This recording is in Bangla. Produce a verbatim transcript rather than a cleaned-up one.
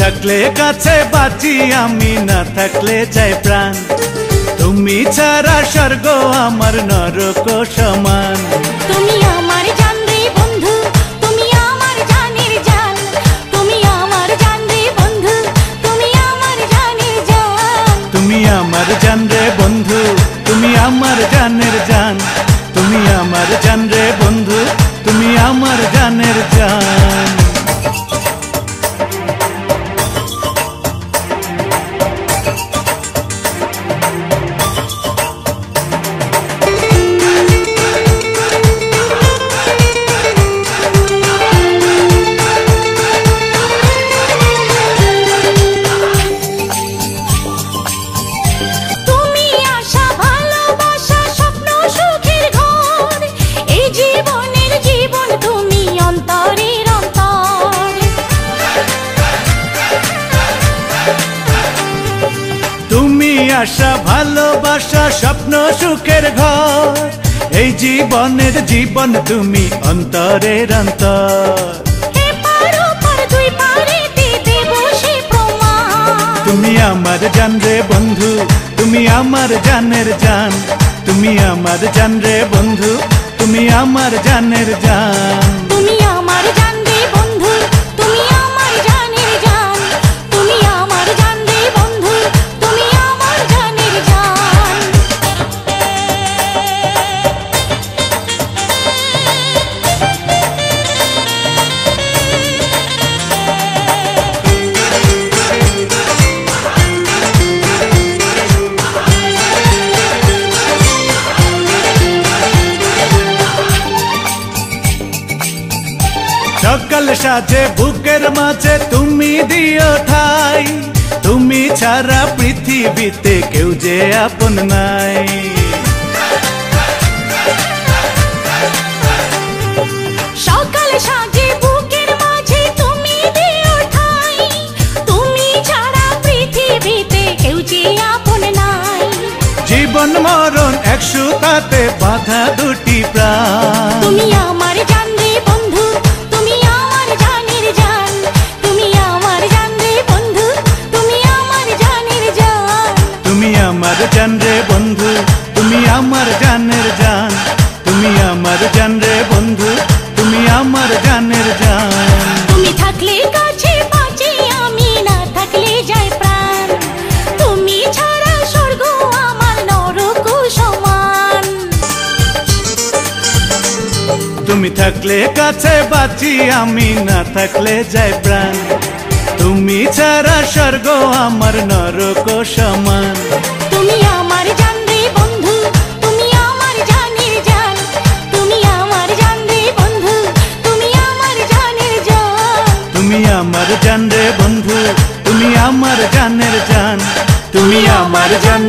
থাকলে কাছে বাঁচি আমি, না থাকলে যায় প্রাণ। তুমি ছাড়া স্বর্গ আমার নরক সমান। তুমি আমার জান রে বন্ধু, তুমি আমার জানের জান। তুমি আমার জান রে বন্ধু, তুমি আমার জানের জান। তুমি আমার জান রে বন্ধু, তুমি আমার জানের জান। তুমি আমার জান রে বন্ধু, তুমি আমার জানের জান। আশা ভালোবাসা স্বপ্ন সুখের ঘর, এই জীবনের জীবন তুমি অন্তরের অন্তর। তুমি আমার জান রে বন্ধু, তুমি আমার জানের জান। তুমি আমার জান রে বন্ধু, তুমি আমার জানের জান। তুমি আমার জান রে বন্ধু, তুমি আমার জানের জান। তুমি আমার জান রে বন্ধু, তুমি আমার জানের জান। সকাল সাজে বুকের মাঝে তুমি দিও ঠাই, তুমি ছাড়া পৃথিবীতে কেউ যে আপন নাই। সকাল সাজে বুকের মাঝে তুমি দিও ঠাই, তুমি ছাড়া পৃথিবীতে কেউ যে আপন নাই। জীবন মরণ এক সুতাতে বাঁধা দুটি প্রাণ। তুমি আমার জান রে বন্ধু, তুমি আমার জানের জান। তুমি আমার জান রে বন্ধু, তুমি আমার জানের জান। তুমি আমার জান রে বন্ধু, তুমি আমার জানের জান। তুমি আমার জান রে বন্ধু, তুমি আমার জানের জান। তুমি থাকলে কাছে বাঁচি আমি, না থাকলে যায় প্রাণ। তুমি ছাড়া স্বর্গ আমার নরক সমান। তুমি থাকলে কাছে বাঁচি আমি, না থাকলে যায় প্রাণ। তুমি ছাড়া স্বর্গ আমার নরক সমান। তুমি আমার জান রে বন্ধু, তুমি আমার জানের জান। তুমি আমার জান রে বন্ধু, তুমি আমার জানের জান। তুমি আমার জান রে বন্ধু, তুমি আমার জানের জান। তুমি আমার জান